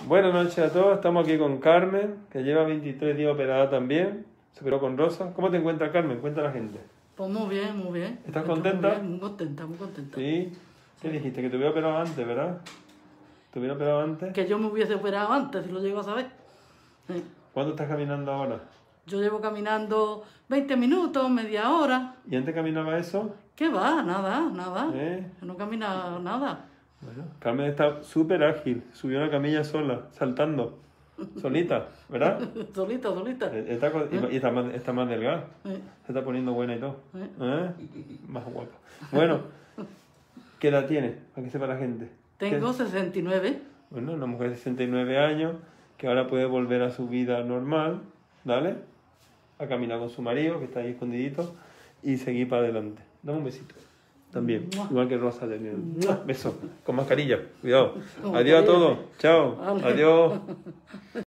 Buenas noches a todos, estamos aquí con Carmen, que lleva 23 días operada también, se operó con Rosa. ¿Cómo te encuentras, Carmen? Cuenta a la gente. Pues muy bien, muy bien. ¿Estás contenta? Muy bien, muy contenta, muy contenta. Sí. ¿Qué dijiste? Que te hubiera operado antes, ¿verdad? ¿Te hubiera operado antes? Que yo me hubiese operado antes, si lo llego a saber. ¿Cuánto estás caminando ahora? Yo llevo caminando 20 minutos, media hora. ¿Y antes caminaba eso? ¿Qué va? Nada, nada. ¿Eh? Yo no camina nada. Bueno, Carmen está súper ágil, subió una camilla sola, saltando, solita, ¿verdad? Solita. Y está más delgada, Eh, se está poniendo buena y todo. eh. ¿Eh? Más guapa. Bueno, ¿qué edad tiene? Para que sepa la gente. Tengo 69. Bueno, una mujer de 69 años que ahora puede volver a su vida normal, ¿vale? A caminar con su marido, que está ahí escondidito, y seguir para adelante. Dame un besito. También, igual que Rosa también. Beso, con mascarilla, cuidado. Adiós a todos, chao, Vale. adiós.